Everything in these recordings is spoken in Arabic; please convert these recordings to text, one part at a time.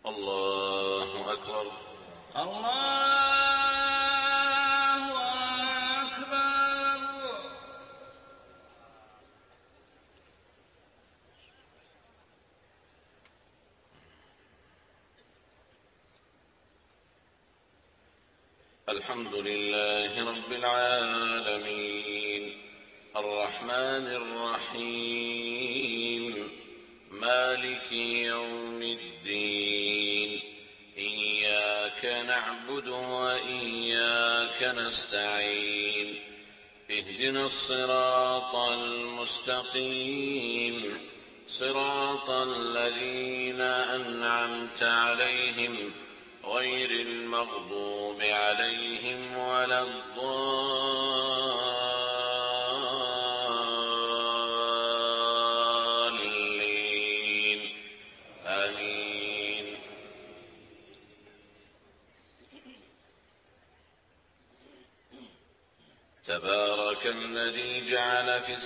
الله أكبر. الله أكبر. الحمد لله رب العالمين الرحمن الرحيم مالك يوم الدين إياك نعبد وإياك نستعين اهدنا الصراط المستقيم صراط الذين أنعمت عليهم غير المغضوب عليهم ولا الضالين آمين. تبارك الذي جعل في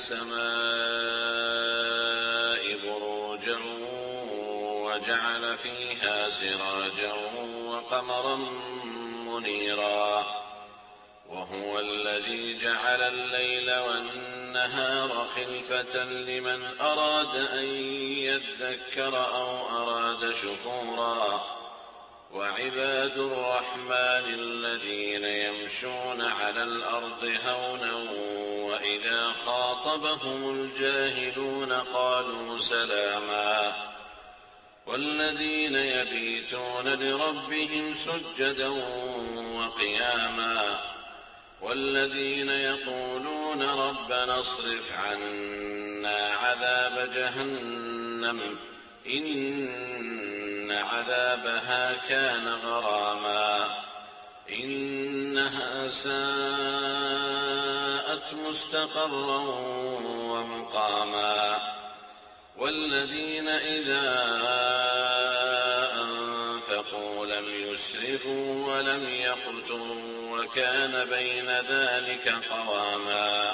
السماء بروجا وجعل فيها سراجا وقمرا منيرا وهو الذي جعل الليل والنهار خلفة لمن أراد أن يذكر أو أراد شكورا وعباد الرحمن الذين يمشون على الأرض هونا وإذا خاطبهم الجاهلون قالوا سلاما والذين يبيتون لربهم سجدا وقياما والذين يقولون ربنا اصرف عنا عذاب جهنم إن عذابها كان غراما إنها ساءت مستقرا ومقاما والذين إذا أنفقوا لم يسرفوا ولم يقتروا وكان بين ذلك قواما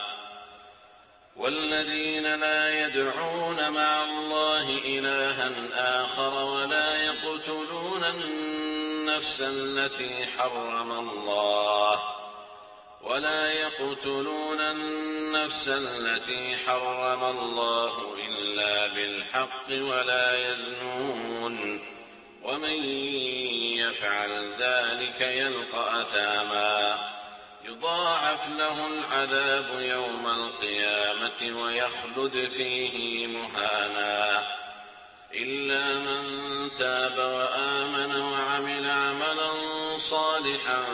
والذين لا يدعون مع الله إلها آخر ولا يقتلون النفس التي حرم الله إلا بالحق ولا يزنون ومن يفعل ذلك يلقى أثاما يضاعف له العذاب يوم القيامة ويخلد فيه مهانا إلا من تاب وآمن وعمل عملا صالحا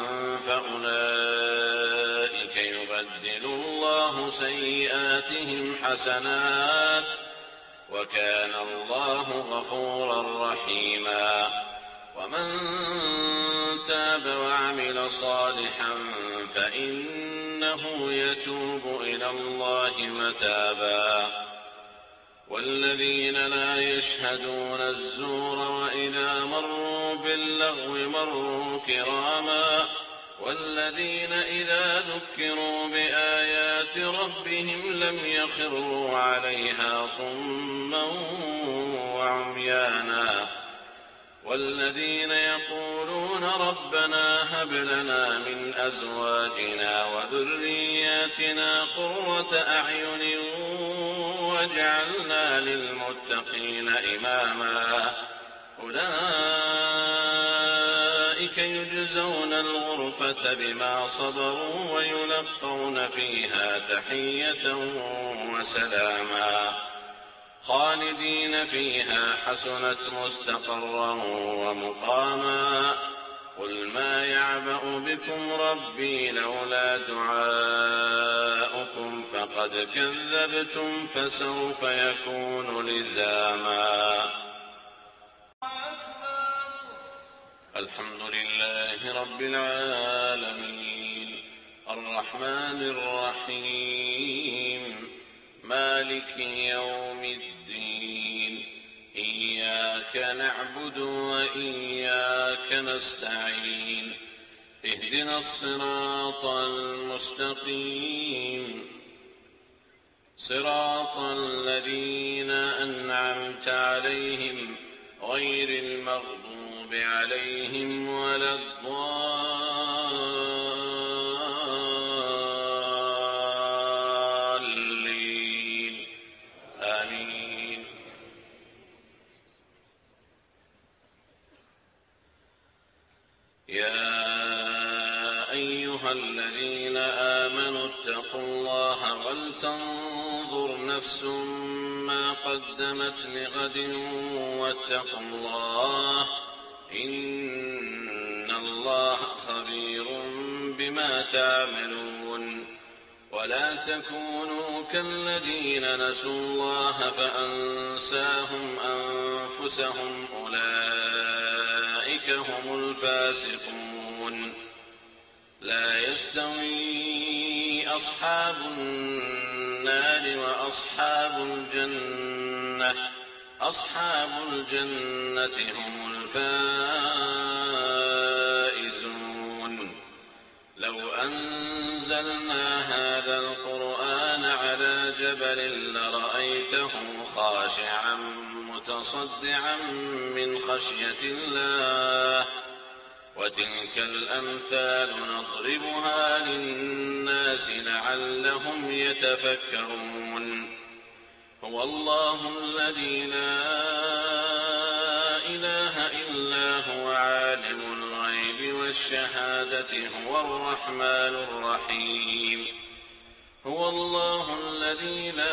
فأولئك يبدل الله سيئاتهم حسنات وكان الله غفورا رحيما ومن تاب وعمل صالحا فإنه يتوب إلى الله متابا والذين لا يشهدون الزور وإذا مروا باللغو مروا كراما والذين إذا ذكروا بآيات ربهم لم يخروا عليها صما وعميانا والذين يقولون ربنا هب لنا من أزواجنا وذرياتنا قرة أعين واجعلنا للمتقين إماما أولئك يجزون الغرفة بما صبروا ويلقون فيها تحية وسلاما خالدين فيها حسنت مستقرا ومقاما قل ما يعبأ بكم ربي لولا دعاؤكم فقد كذبتم فسوف يكون لزاما. الحمد لله رب العالمين الرحمن الرحيم مالك يوم الدين إياك نعبد وإياك نستعين اهدنا الصراط المستقيم صراط الذين أنعمت عليهم غير المغضوب المغضوب عليهم ولا الضالين آمين. يا أيها الذين آمنوا اتقوا الله ولتنظر نفس ما قدمت لغد واتقوا الله إن الله خبير بما تعملون. ولا تكونوا كالذين نسوا الله فأنساهم أنفسهم أولئك هم الفاسقون. لا يستوي أصحاب النار وأصحاب الجنة أصحاب الجنة هم الفائزون. لو أنزلنا هذا القرآن على جبل لرأيته خاشعا متصدعا من خشية الله. وتلك الأمثال نضربها للناس لعلهم يتفكرون. هو الله الذي لا إله إلا هو عالم الغيب والشهادة هو الرحمن الرحيم. هو الله الذي لا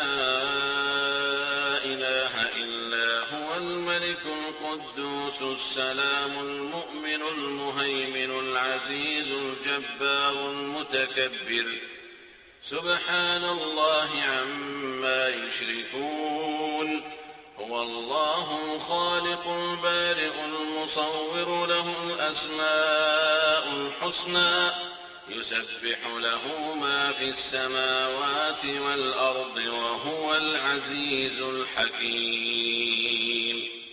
إله إلا هو الملك القدوس السلام المؤمن المهيمن العزيز الجبار المتكبر. سبحان الله عما يشركون. هو الله الخالق البارئ المصور له الأسماء الحسنى يسبح له ما في السماوات والأرض وهو العزيز الحكيم.